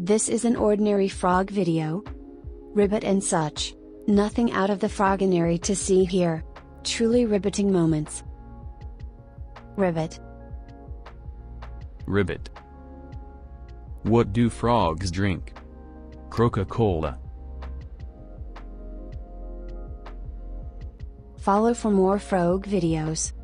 This is an ordinary frog video. Ribbit and such. Nothing out of the frogginary to see here. Truly riveting moments. Ribbit. Ribbit. What do frogs drink? Coca-Cola. Follow for more frog videos.